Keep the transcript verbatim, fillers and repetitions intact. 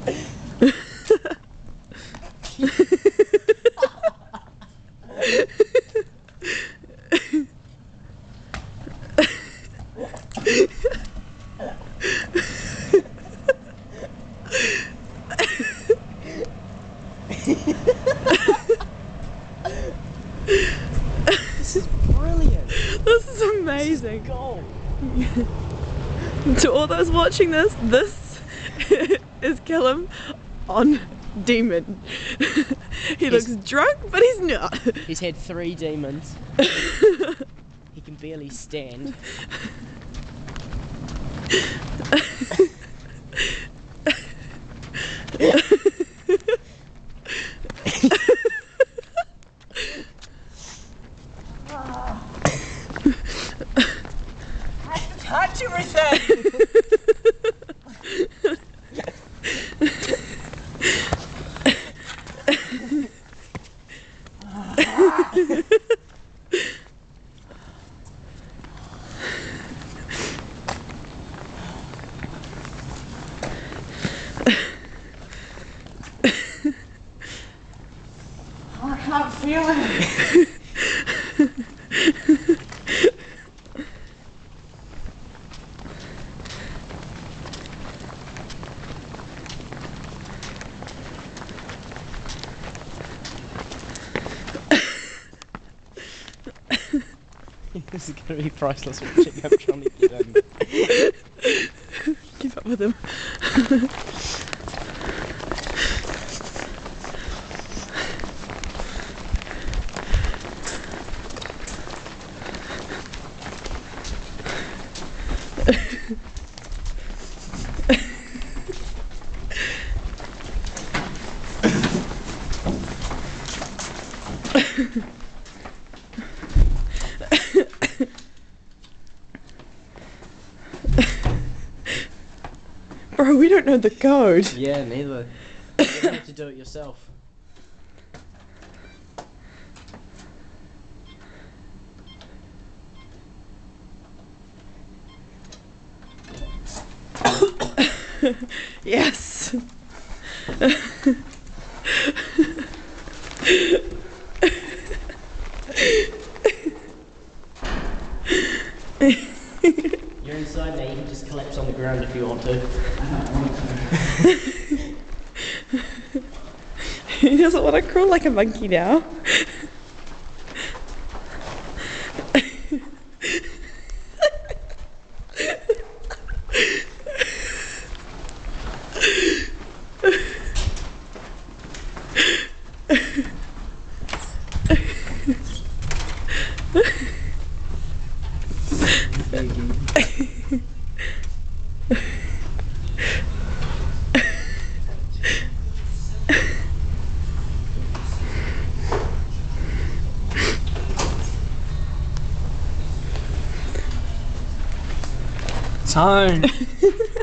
This is brilliant. This is amazing. Gold. To all those watching this, this is Callum on demon. He looks drunk, but he's not. He's had three demons. He can barely stand. Touch everything! I can't feel it. This is going to be priceless watching him trying to get in. Keep up with him. Bro, we don't know the code. Yeah, neither. You have to do it yourself. Yes. You're inside now, you can just collapse on the ground if you want to. He doesn't want to crawl like a monkey now. Time.